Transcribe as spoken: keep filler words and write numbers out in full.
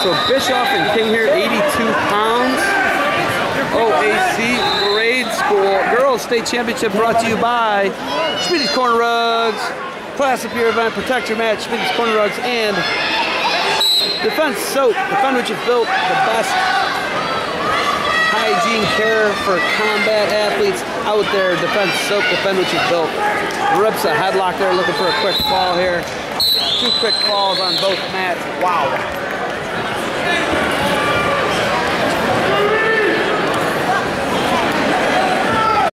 So Bischoff and King here, eighty-two pounds. O A C grade school girls state championship brought to you by Schmitty's Corner Rugs, Class of Year event, protect your match, Schmitty's Corner Rugs, and Defense Soap. Defend what you've built, the best hygiene care for combat athletes out there. Defense Soap, defend what you've built. Rips a headlock there, looking for a quick fall here. Two quick falls on both mats. Wow.